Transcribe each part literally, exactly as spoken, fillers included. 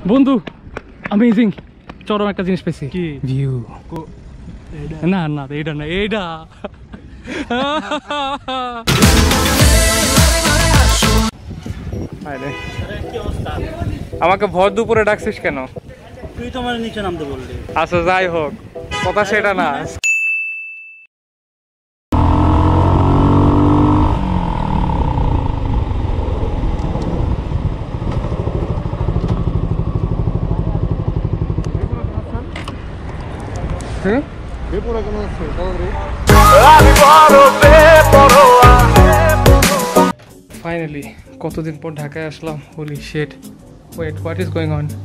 বন্ধু অ্যামেজিং চরম একটা জিনিস পেয়েছি কি ভিউ না না এইটা না এইটা আমাকে ভর দুপুরে ডাকছিস কেন? তুই তো আমার নিচে নামতে বললি। আচ্ছা যাই হোক, কথা সেটা না। ফাইনালি কতদিন পর ঢাকায় আসলাম। Holy shit, wait, what is going on?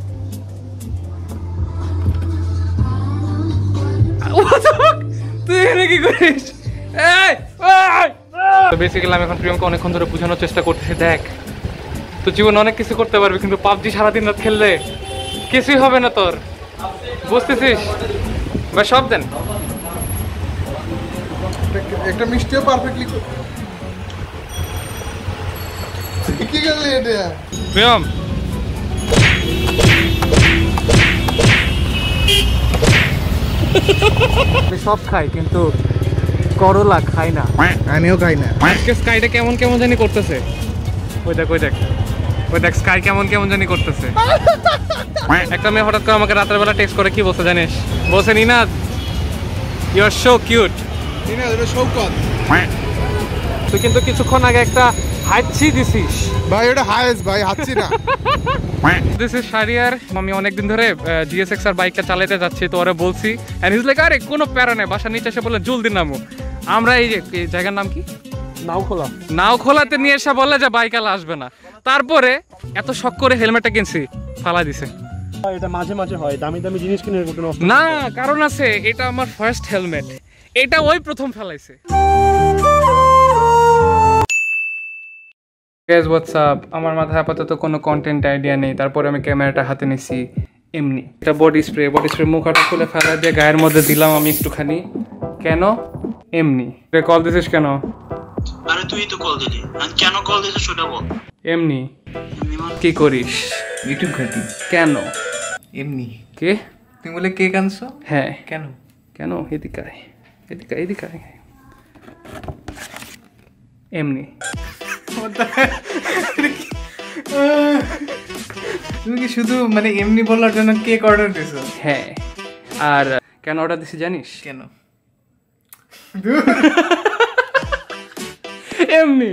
তুই এখানে কি করিস? বেসিক্যালি আমি এখন প্রিয়ঙ্কা অনেকক্ষণ ধরে বোঝানোর চেষ্টা করতেছি, দেখ তো জীবনে অনেক কিছু করতে পারবি, কিন্তু পাবজি সারাদিন রাত খেললে কিছুই হবে না তোর, বুঝতেছিস? বা সব দেন একটা মিষ্টিও পারফেক্টলি কি গেল এটা প্রিয়ম। আমি সব খাই কিন্তু করলা খাই না। আমিও খাই না। আজকে স্কাইটা কেমন কেমন জানি করতেছে। ওই দেখ ওই দেখ ওই দেখ স্কাই কেমন কেমন জানি করতেছে। একটা মেয়ে হঠাৎ করে আমাকে রাতের বেলা টেক্সট করে কি বলছে জানিস? বলছে Ninad you are so cute. Ninad এটা শৌকত। তুই কিন্তু কিছুক্ষণ আগে একটা হাঁচি দিছিস ভাই। ওটা হাইস ভাই, হাঁচি না। This is Shariar. আমি অনেকদিন ধরে জিএসএক্স আর বাইকটা চালাতে যাচ্ছি, তো ওরা বলছি এন্ড হিজ লাইক আরে কোনো প্যারা নেই, বাসার নিচে এসে বলে জলদি নামো। আমরা এই যে জায়গার নাম কি নাওখোলা, নাওখোলাতে নিয়ে এসে বলে যে বাইক আলা আসবে না। তারপরে এত শখ করে হেলমেটটা কিনছি, ফালা দিছে। এটা মাঝে মাঝে হয়, দামি দামি জিনিস কিনে কোনো না কারণ আছে, এটা আমার ফার্স্ট হেলমেট, এটা ওই প্রথম ফেলাইছে। গাইস হোয়াটস আপ, আমার মাথায় আপাতত কোনো কন্টেন্ট আইডিয়া নেই, তারপরে আমি ক্যামেরাটা হাতে নিছি এমনি। এটা বডি স্প্রে, বডি স্প্রে মুখটা খুলে ফেলা দিয়ে গায়ের মধ্যে দিলাম আমি একটুখানি। কেন? এমনি। রে কল দিছিস কেন? আরে তুই তো কল দিলি, আমি কেন কল দিছিস সেটা বল। এমনি। কি করিস? ইউটিউব ঘাটি। কেন? এমনি। কে? তুমি বলে কে কানছো? হ্যাঁ। কেন? কেন? এদিকে আয়, এদিকে এদিকে আয়। এমনি। তুমি কি শুধু মানে এমনি বলার জন্য কেক অর্ডার দিছো? হ্যাঁ। আর কেন অর্ডার দিছি জানিস? কেন? এমনি।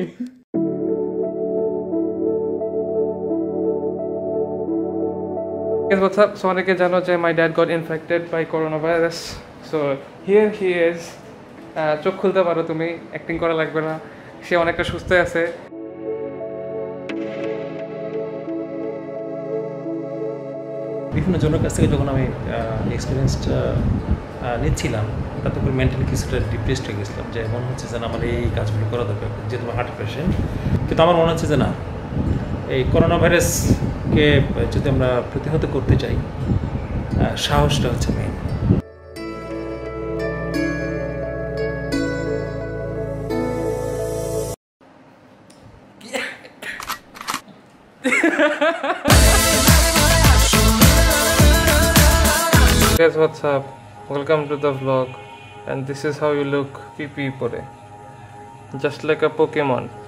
What's up? So অনেকে জানো যে my dad got infected by coronavirus. So here he is. চোখ খুলতে পারো তুমি, অ্যাক্টিং করা লাগবে না, সে অনেকটা সুস্থ আছে। বিভিন্ন জনের কাছ থেকে যখন আমি এক্সপিরিয়েন্সটা নিচ্ছিলাম, তাতে করে মেন্টালি কিছুটা ডিপ্রেসড হয়ে গেছিলাম, যে মনে হচ্ছে যে আমার এই কাজগুলো করা দরকার, যেহেতু আমার হার্ট পেশেন্ট। কিন্তু আমার মনে হচ্ছে যে না, এই করোনা ভাইরাসকে যদি আমরা প্রতিহত করতে চাই, সাহসটা হচ্ছে main. Guys, what's up? Welcome to the vlog, and this is how you look P P pore, just like a Pokemon.